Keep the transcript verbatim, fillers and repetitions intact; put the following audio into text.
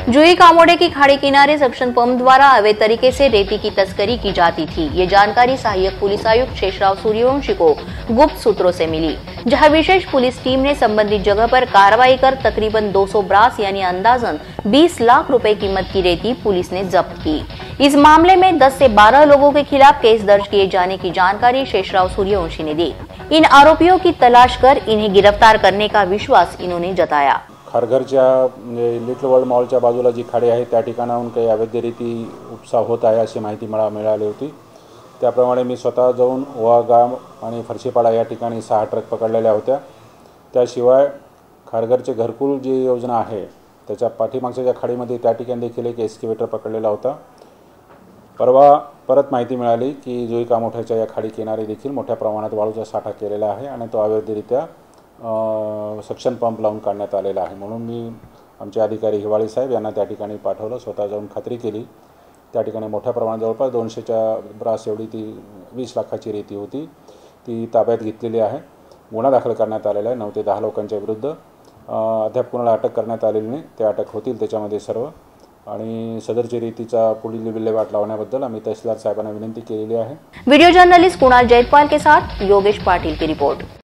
जुई कामोड़े की खाड़ी किनारे सक्शन पंप द्वारा अवैध तरीके से रेती की तस्करी की जाती थी। ये जानकारी सहायक पुलिस आयुक्त शेषराव सूर्यवंशी को गुप्त सूत्रों से मिली, जहां विशेष पुलिस टीम ने संबंधित जगह पर कार्रवाई कर तकरीबन दो सौ ब्रास यानी अंदाजन बीस लाख रुपए कीमत की रेती पुलिस ने जब्त की। इस मामले में दस से बारह लोगों के खिलाफ केस दर्ज किए जाने की जानकारी शेषराव सूर्यवंशी ने दी। इन आरोपियों की तलाश कर इन्हें गिरफ्तार करने का विश्वास इन्होंने जताया। खारघरच्या लिटल वर्ल्ड मॉलच्या बाजूला जी खाडी आहे त्या ठिकाणाहून काही अवैध रीती उपसा होत आहे अशी माहिती मला मिळाली होती। त्याप्रमाणे मी स्वतः जाऊन ओवागाव आणि फरशीपाडा या ठिकाणी सहा ट्रक पकडलेल्या होत्या। त्याशिवाय खारघरचे घरकुल जी योजना आहे त्याच्या पाठीमागच्या ज्या खाडीमध्ये त्या ठिकाणी देखील एक एक्सकेवेटर पकडलेला होता। परवा परत माहिती मिळाली की जुई कामोठ्याच्या या खाडी किनारी देखील मोठ्या प्रमाणात वाळूचा साठा केलेला आहे आणि तो अवैधरित्या सक्शन पंप लावून काढण्यात आलेला आहे। म्हणून मी आमचे अधिकारी हिवाळी साहेब यांना त्या ठिकाणी पाठवलं, स्वतः जाऊन खात्री केली। त्या ठिकाणी मोठ्या प्रमाणात जवळपास दोनशेच्या ब्रास एवढी ती वीस लाखाची रेती होती, ती ताब्यात घेतलेली आहे। गुन्हा दाखल करण्यात आलेला आहे। नऊ ते दहा लोकांच्या विरुद्ध अद्याप कोणाला अटक करण्यात आलेली नाही, ते अटक होतील त्याच्यामध्ये सर्व। आणि सदरची रेतीचा पुढील विल्हेवाट लावण्याबद्दल आम्ही तहसीलदार साहेबांना विनंती केलेली आहे। वीडियो जर्नलिस्ट कुणाल जयपाल के साथ योगेश पाटिल की रिपोर्ट।